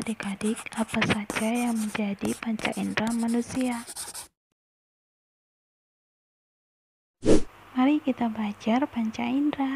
adik-adik, apa saja yang menjadi panca indera manusia? Mari kita belajar panca indera.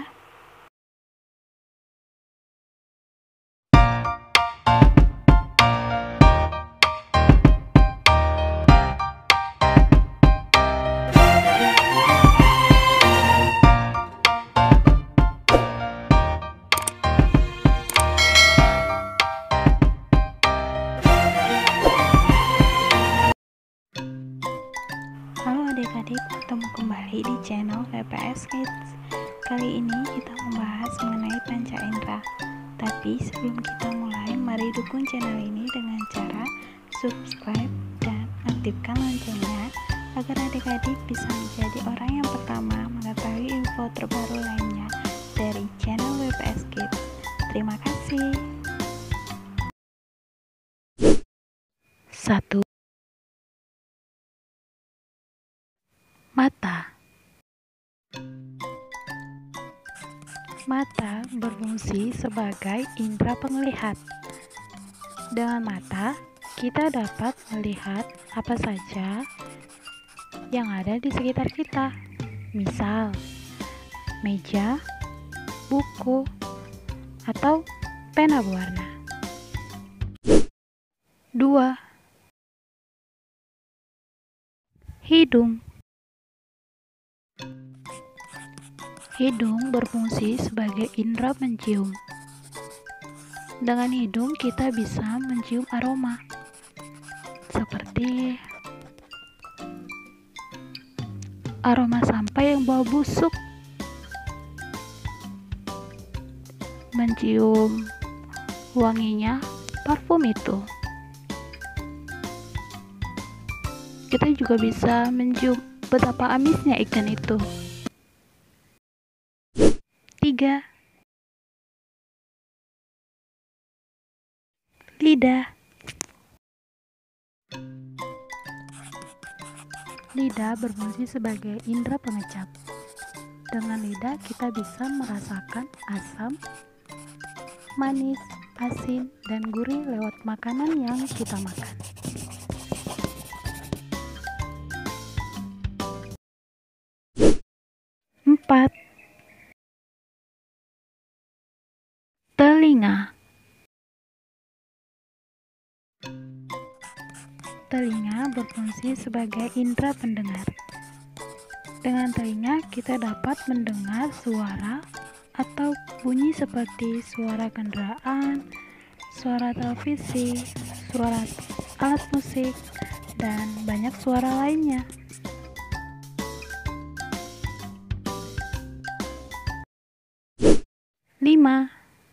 Halo adik-adik, bertemu kembali di channel WPS Kids. Kali ini kita membahas mengenai panca indera. Tapi sebelum kita mulai, mari dukung channel ini dengan cara subscribe dan aktifkan loncengnya agar adik-adik bisa menjadi orang yang pertama mengetahui info terbaru lainnya dari channel WPS Kids. Terima kasih. 1. Mata. Mata berfungsi sebagai indera penglihat. Dengan mata, kita dapat melihat apa saja yang ada di sekitar kita. Misal, meja, buku, atau pena berwarna. 2. Hidung. Hidung berfungsi sebagai indera pencium. Dengan hidung kita bisa mencium aroma seperti aroma sampah yang bau busuk, mencium wanginya parfum itu. Kita juga bisa mencium betapa amisnya ikan itu. 3. Lidah. Lidah berfungsi sebagai indera pengecap. Dengan lidah kita bisa merasakan asam, manis, asin, dan gurih lewat makanan yang kita makan. 4. Telinga. Telinga berfungsi sebagai indera pendengar. Dengan telinga kita dapat mendengar suara atau bunyi seperti suara kendaraan, suara televisi, suara alat musik, dan banyak suara lainnya. 5.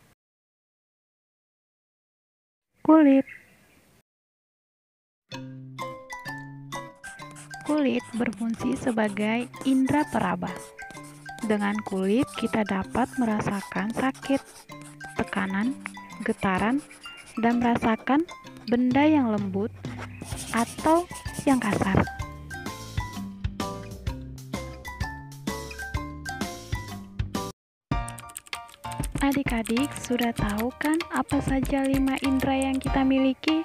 Kulit. Kulit berfungsi sebagai indera peraba. Dengan kulit kita dapat merasakan sakit, tekanan, getaran, dan merasakan benda yang lembut atau yang kasar. Adik-adik sudah tahu kan apa saja 5 indera yang kita miliki?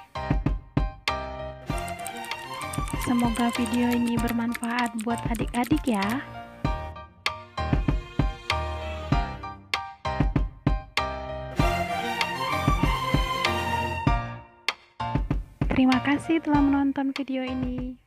Semoga video ini bermanfaat buat adik-adik ya. Terima kasih telah menonton video ini.